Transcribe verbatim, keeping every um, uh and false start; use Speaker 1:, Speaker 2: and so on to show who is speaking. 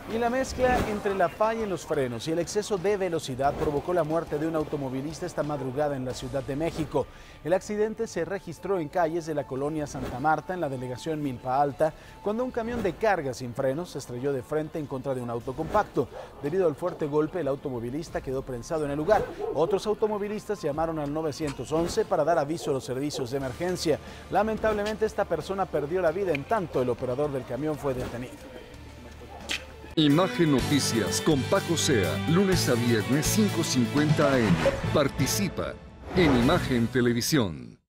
Speaker 1: Y la mezcla entre la falla en los frenos y el exceso de velocidad provocó la muerte de un automovilista esta madrugada en la Ciudad de México. El accidente se registró en calles de la colonia Santa Marta, en la delegación Milpa Alta, cuando un camión de carga sin frenos se estrelló de frente en contra de un auto compacto. Debido al fuerte golpe, el automovilista quedó prensado en el lugar. Otros automovilistas llamaron al nueve once para dar aviso a los servicios de emergencia. Lamentablemente, esta persona perdió la vida, en tanto el operador del camión fue detenido.
Speaker 2: Imagen Noticias con Paco Sea, lunes a viernes cinco cincuenta a eme. Participa en Imagen Televisión.